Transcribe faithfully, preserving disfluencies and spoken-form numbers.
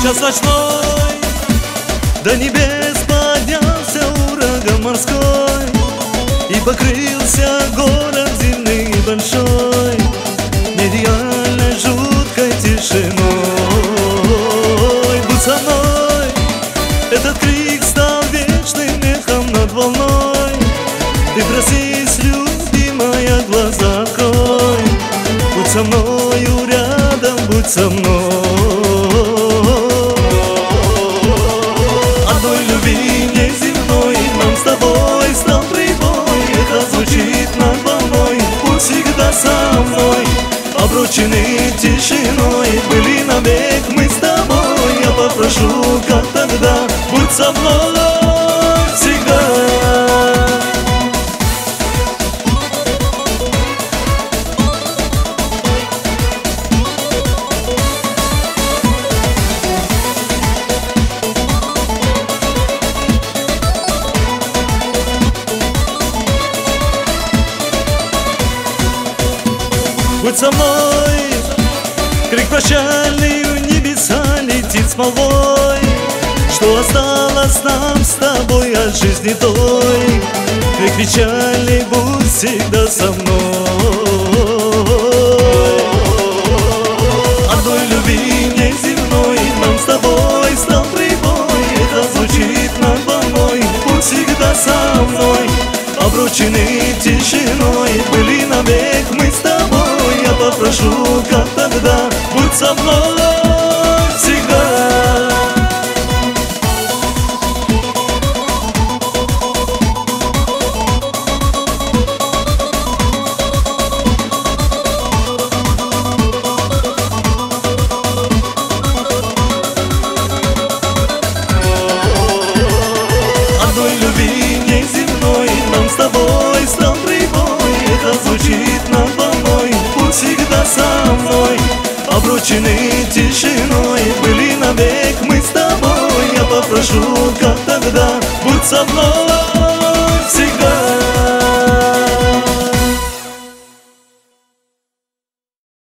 час ночной до небес поднялся ураган морской, и покрылся город земный большой нереально жуткой тишиной. Будь со мной, этот крик стал вечным эхом над волной. Ты проснись, любимая, глаза открой. Будь со мною рядом, будь со мной. Одной любви неземной нам с тобой стал прибой. Это звучит над волной, будь всегда со мной. Обручены тишиной, были навек мы с тобой. Я попрошу, как тогда, будь со мной всегда. Будь со мной, крик прощальный в небеса летит смолой. Что осталось нам с тобой от жизни той? Крик печальный, будь всегда со мной. Одной любви неземной нам с тобой стал прибой. Это звучит над волной, будь всегда со мной. Обручены тишиной, были навек мы с тобой. Я попрошу, как тогда, будь со мной всегда. Одной любви неземной нам с тобой стал прибой. Это звучит над волной, будь всегда со мной. Обручены тишиной, были навек мы с тобой. Я попрошу, как тогда, будь со мной.